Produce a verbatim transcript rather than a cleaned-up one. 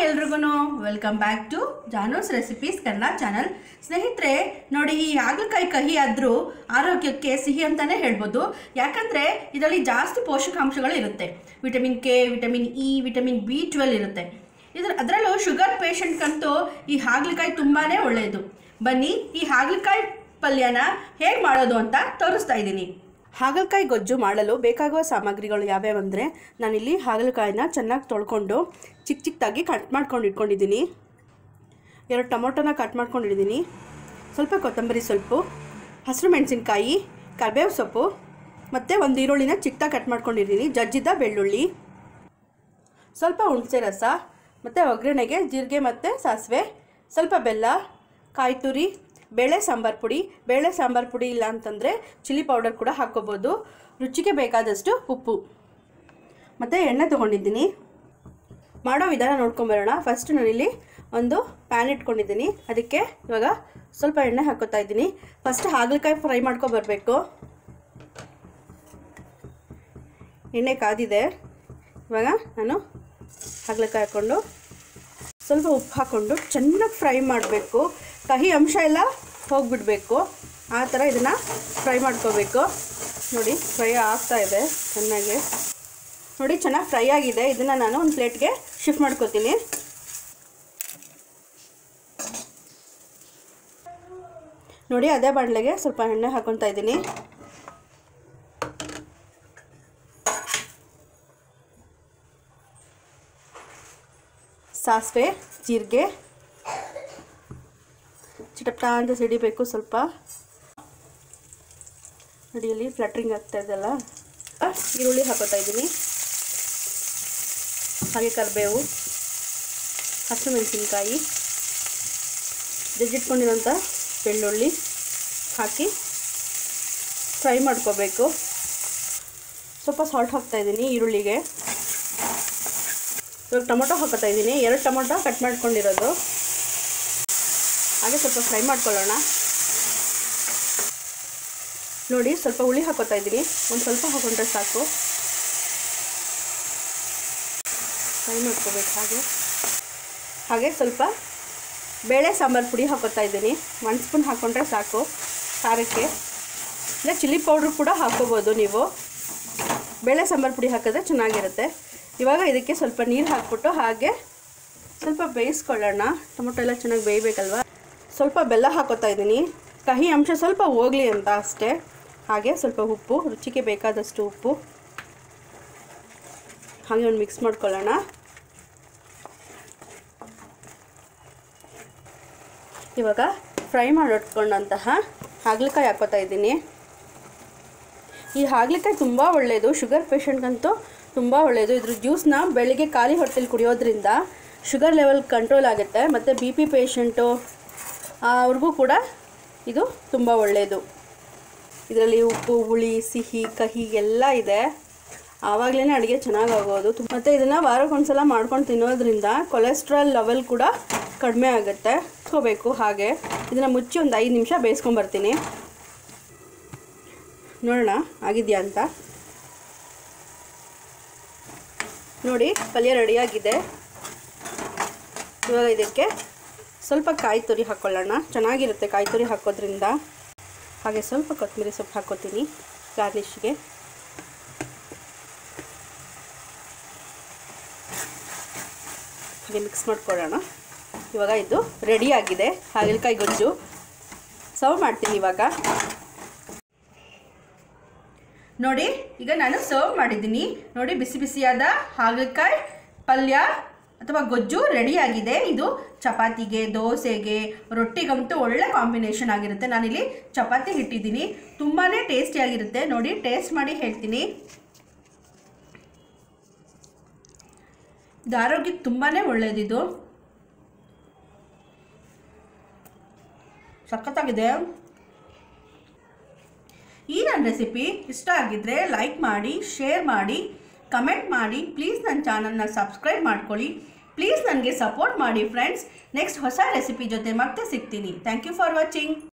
ಎಲ್ರಿಗೂ welcome back to Janu's recipes Kannada channel. ಸ್ನೇಹಿತರೆ ನೋಡಿ, ಈ ಹಾಗಲಕಾಯಿ ಕಹಿ ಆದರೂ ಆರೋಗ್ಯಕ್ಕೆ ಸಿಹಿ ಅಂತಲೇ ಹೇಳ್ಬೋದು. ಯಾಕಂದರೆ ಇದರಲ್ಲಿ ಜಾಸ್ತಿ ಪೋಷಕಾಂಶಗಳು ಇರುತ್ತೆ. Vitamin K, vitamin E, vitamin B twelve ಇರುತ್ತೆ. ಇದರ ಅದರಲ್ಲೂ ಶುಗರ್ ಪೇಷಂಟ್ಗಂತೂ ಈ ಹಾಗಲಕಾಯಿ ತುಂಬಾ ಒಳ್ಳೆಯದು. ಬನ್ನಿ ಈ ಹಾಗಲಕಾಯಿ ಪಲ್ಯನ ಹೇಗೆ ಮಾಡೋದು ಅಂತ ತೋರಿಸ್ತಾ ಇದ್ದೀನಿ. ಹಾಗಲಕಾಯಿ ಗೊಜ್ಜು ಮಾಡಲು ಬೇಕಾಗುವ ಸಾಮಗ್ರಿಗಳು ಯಾವ್ಯಾವ ಅಂದರೆ, ನಾನಿಲ್ಲಿ ಹಾಗಲಕಾಯಿನ ಚೆನ್ನಾಗಿ ತೊಳ್ಕೊಂಡು ಚಿಕ್ಕ ಚಿಕ್ಕದಾಗಿ ಕಟ್ ಮಾಡ್ಕೊಂಡು ಇಟ್ಕೊಂಡಿದ್ದೀನಿ. ಎರಡು ಟೊಮೊಟೊನ ಕಟ್ ಮಾಡ್ಕೊಂಡಿದ್ದೀನಿ. ಸ್ವಲ್ಪ ಕೊತ್ತಂಬರಿ ಸೊಪ್ಪು, ಹಸಿರು ಮೆಣಸಿನ್ಕಾಯಿ, ಕರಿಬೇವು ಸೊಪ್ಪು ಮತ್ತು ಒಂದು ಈರುಳ್ಳಿನ ಚಿಕ್ಕದಾಗಿ ಕಟ್ ಮಾಡ್ಕೊಂಡಿದ್ದೀನಿ. ಜಜ್ಜಿದ ಬೆಳ್ಳುಳ್ಳಿ, ಸ್ವಲ್ಪ ಹುಣಸೆ ರಸ ಮತ್ತು ಒಗ್ಗರಣೆಗೆ ಜೀರಿಗೆ ಮತ್ತು ಸಾಸಿವೆ, ಸ್ವಲ್ಪ ಬೆಲ್ಲ, ಕಾಯಿ ತುರಿ, ಬೇಳೆ ಸಾಂಬಾರು ಪುಡಿ. ಬೇಳೆ ಸಾಂಬಾರು ಪುಡಿ ಇಲ್ಲ ಅಂತಂದರೆ ಚಿಲ್ಲಿ ಪೌಡರ್ ಕೂಡ ಹಾಕ್ಕೋಬೋದು. ರುಚಿಗೆ ಬೇಕಾದಷ್ಟು ಉಪ್ಪು ಮತ್ತು ಎಣ್ಣೆ ತೊಗೊಂಡಿದ್ದೀನಿ. ಮಾಡೋ ವಿಧಾನ ನೋಡ್ಕೊಂಬರೋಣ. ಫಸ್ಟ್ ನಾನಿಲ್ಲಿ ಒಂದು ಪ್ಯಾನ್ ಇಟ್ಕೊಂಡಿದ್ದೀನಿ. ಅದಕ್ಕೆ ಇವಾಗ ಸ್ವಲ್ಪ ಎಣ್ಣೆ ಹಾಕೋತಾ ಇದ್ದೀನಿ. ಫಸ್ಟ್ ಹಾಗಲಕಾಯಿ ಫ್ರೈ ಮಾಡ್ಕೊಬರ್ಬೇಕು. ಎಣ್ಣೆ ಕಾದಿದೆ. ಇವಾಗ ನಾನು ಹಾಗಲಕಾಯಿ ಹಾಕ್ಕೊಂಡು ಸ್ವಲ್ಪ ಉಪ್ಪು ಹಾಕ್ಕೊಂಡು ಚೆನ್ನಾಗಿ ಫ್ರೈ ಮಾಡಬೇಕು. ಕಹಿ ಅಂಶ ಎಲ್ಲ ಹೋಗಿಬಿಡಬೇಕು. ಆ ಥರ ಇದನ್ನು ಫ್ರೈ ಮಾಡ್ಕೋಬೇಕು. ನೋಡಿ, ಫ್ರೈ ಆಗ್ತಾ ಇದೆ ಚೆನ್ನಾಗಿ. ನೋಡಿ, ಚೆನ್ನಾಗಿ ಫ್ರೈ ಆಗಿದೆ. ಇದನ್ನು ನಾನು ಒಂದು ಪ್ಲೇಟ್ಗೆ ಶಿಫ್ಟ್ ಮಾಡ್ಕೋತೀನಿ. ನೋಡಿ, ಅದೇ ಬಾಣಲೆಗೆ ಸ್ವಲ್ಪ ಎಣ್ಣೆ ಹಾಕ್ಕೊತಾ ಇದ್ದೀನಿ. ಸಾಸಿವೆ, ಜೀರಿಗೆ ಚಿಟಪಟ ಅಂತ ಸಿಡಿಬೇಕು. ಸ್ವಲ್ಪ ಅಡಿಯಲ್ಲಿ ಫ್ಲಟ್ರಿಂಗ್ ಆಗ್ತಾ ಇದೆಯಲ್ಲ. ಈರುಳ್ಳಿ ಹಾಕೋತಾ ಇದ್ದೀನಿ. ಹಾಗೆ ಕರಿಬೇವು, ಹಸಿರು ಮೆಣಸಿನ್ಕಾಯಿ, ಜಜ್ಜಿಟ್ಕೊಂಡಿರೋಂಥ ಬೆಳ್ಳುಳ್ಳಿ ಹಾಕಿ ಫ್ರೈ ಮಾಡ್ಕೋಬೇಕು. ಸ್ವಲ್ಪ ಸಾಲ್ಟ್ ಹಾಕ್ತಾ ಇದ್ದೀನಿ ಈರುಳ್ಳಿಗೆ. ಇವಾಗ ಟೊಮೊಟೊ ಹಾಕೋತಾ ಇದ್ದೀನಿ. ಎರಡು ಟೊಮೊಟೊ ಕಟ್ ಮಾಡ್ಕೊಂಡಿರೋದು. ಹಾಗೆ ಸ್ವಲ್ಪ ಫ್ರೈ ಮಾಡ್ಕೊಳ್ಳೋಣ. ನೋಡಿ, ಸ್ವಲ್ಪ ಹುಳಿ ಹಾಕೋತಾ ಇದ್ದೀನಿ. ಒಂದು ಸ್ವಲ್ಪ ಹಾಕೊಂಡ್ರೆ ಸಾಕು. ಫ್ರೈ ಮಾಡ್ಕೋಬೇಕು. ಹಾಗೆ ಹಾಗೆ ಸ್ವಲ್ಪ ಬೇಳೆ ಸಾಂಬಾರು ಪುಡಿ ಹಾಕೋತಾ ಇದ್ದೀನಿ. ಒಂದು ಸ್ಪೂನ್ ಹಾಕ್ಕೊಂಡ್ರೆ ಸಾಕು ಖಾರಕ್ಕೆ. ಇಲ್ಲ ಚಿಲ್ಲಿ ಪೌಡ್ರು ಕೂಡ ಹಾಕ್ಕೋಬೋದು ನೀವು. ಬೇಳೆ ಸಾಂಬಾರು ಪುಡಿ ಹಾಕಿದ್ರೆ ಚೆನ್ನಾಗಿರುತ್ತೆ. ಇವಾಗ ಇದಕ್ಕೆ ಸ್ವಲ್ಪ ನೀರು ಹಾಕ್ಬಿಟ್ಟು ಹಾಗೆ ಸ್ವಲ್ಪ ಬೇಯಿಸ್ಕೊಳ್ಳೋಣ. ಟೊಮೊಟೊ ಎಲ್ಲ ಚೆನ್ನಾಗಿ ಬೇಯಬೇಕಲ್ವ. ಸ್ವಲ್ಪ ಬೆಲ್ಲ ಹಾಕೋತಾ ಇದ್ದೀನಿ. ಕಹಿ ಅಂಶ ಸ್ವಲ್ಪ ಹೋಗಲಿ ಅಂತ ಅಷ್ಟೇ. ಹಾಗೆ ಸ್ವಲ್ಪ ಉಪ್ಪು, ರುಚಿಗೆ ಬೇಕಾದಷ್ಟು ಉಪ್ಪು ಹಾಗೆ ಒಂದು ಮಿಕ್ಸ್ ಮಾಡ್ಕೊಳ್ಳೋಣ. ಇವಾಗ ಫ್ರೈ ಮಾಡಿಟ್ಕೊಂಡಂತಹ ಹಾಗಲಕಾಯಿ ಹಾಕೋತಾ ಇದ್ದೀನಿ. ಈ ಹಾಗಲಕಾಯಿ ತುಂಬ ಒಳ್ಳೆಯದು. ಶುಗರ್ ಪೇಷಂಟ್ಗಂತೂ ತುಂಬ ಒಳ್ಳೆಯದು. ಇದ್ರ ಜ್ಯೂಸನ್ನ ಬೆಳಿಗ್ಗೆ ಖಾಲಿ ಹೊಟ್ಟೆಲಿ ಕುಡಿಯೋದ್ರಿಂದ ಶುಗರ್ ಲೆವೆಲ್ ಕಂಟ್ರೋಲ್ ಆಗುತ್ತೆ. ಮತ್ತು ಬಿ ಪಿ ಪೇಷಂಟು ಅವ್ರಿಗೂ ಕೂಡ ಇದು ತುಂಬ ಒಳ್ಳೆಯದು. ಇದರಲ್ಲಿ ಉಪ್ಪು, ಹುಳಿ, ಸಿಹಿ, ಕಹಿ ಎಲ್ಲ ಇದೆ. ಆವಾಗಲೇ ಅಡುಗೆ ಚೆನ್ನಾಗಾಗೋದು. ಮತ್ತು ಇದನ್ನು ವಾರಕ್ಕೊಂದು ಸಲ ಮಾಡ್ಕೊಂಡು ತಿನ್ನೋದ್ರಿಂದ ಕೊಲೆಸ್ಟ್ರಾಲ್ ಲೆವೆಲ್ ಕೂಡ ಕಡಿಮೆ ಆಗುತ್ತೆ. ಇಟ್ಕೋಬೇಕು. ಹಾಗೆ ಇದನ್ನು ಮುಚ್ಚಿ ಒಂದು ಐದು ನಿಮಿಷ ಬೇಯಿಸ್ಕೊಂಬರ್ತೀನಿ. ನೋಡೋಣ ಆಗಿದೆಯಾ ಅಂತ. ನೋಡಿ, ಪಲ್ಯ ರೆಡಿಯಾಗಿದೆ. ಇವಾಗ ಇದಕ್ಕೆ ಸ್ವಲ್ಪ ಕಾಯಿ ತುರಿ ಹಾಕ್ಕೊಳ್ಳೋಣ. ಚೆನ್ನಾಗಿರುತ್ತೆ ಕಾಯಿ ತುರಿ ಹಾಕೋದ್ರಿಂದ. ಹಾಗೆ ಸ್ವಲ್ಪ ಕೊತ್ತಂಬರಿ ಸೊಪ್ಪು ಹಾಕ್ಕೋತೀನಿ ಗಾರ್ನಿಷ್ಗೆ. ಹಾಗೆ ಮಿಕ್ಸ್ ಮಾಡ್ಕೊಳ್ಳೋಣ. ಇವಾಗ ಇದು ರೆಡಿಯಾಗಿದೆ ಹಾಗಲಕಾಯಿ ಗೊಜ್ಜು. ಸರ್ವ್ ಮಾಡ್ತೀನಿ ಇವಾಗ. ನೋಡಿ, ಈಗ ನಾನು ಸರ್ವ್ ಮಾಡಿದ್ದೀನಿ. ನೋಡಿ, ಬಿಸಿ ಬಿಸಿಯಾದ ಹಾಗಲಕಾಯಿ ಪಲ್ಯ ಅಥವಾ ಗೊಜ್ಜು ರೆಡಿಯಾಗಿದೆ. ಇದು ಚಪಾತಿಗೆ, ದೋಸೆಗೆ, ರೊಟ್ಟಿಗಂತೂ ಒಳ್ಳೆ ಕಾಂಬಿನೇಷನ್ ಆಗಿರುತ್ತೆ. ನಾನಿಲ್ಲಿ ಚಪಾತಿ ಇಟ್ಟಿದ್ದೀನಿ. ತುಂಬಾ ಟೇಸ್ಟಿಯಾಗಿರುತ್ತೆ. ನೋಡಿ, ಟೇಸ್ಟ್ ಮಾಡಿ ಹೇಳ್ತೀನಿ. ಇದು ಆರೋಗ್ಯಕ್ಕೆ ತುಂಬಾ ಒಳ್ಳೆಯದಿದು. ಸಖತ್ತಾಗಿದೆ. ಈ ನನ್ನ ರೆಸಿಪಿ ಇಷ್ಟ ಆಗಿದ್ದರೆ ಲೈಕ್ ಮಾಡಿ, ಶೇರ್ ಮಾಡಿ, ಕಮೆಂಟ್ ಮಾಡಿ. ಪ್ಲೀಸ್ ನನ್ನ ಚಾನಲ್ನ ಸಬ್ಸ್ಕ್ರೈಬ್ ಮಾಡ್ಕೊಳ್ಳಿ. ಪ್ಲೀಸ್ ನನಗೆ ಸಪೋರ್ಟ್ ಮಾಡಿ ಫ್ರೆಂಡ್ಸ್. ನೆಕ್ಸ್ಟ್ ಹೊಸ ರೆಸಿಪಿ ಜೊತೆ ಮತ್ತೆ ಸಿಗ್ತೀನಿ. Thank you for watching.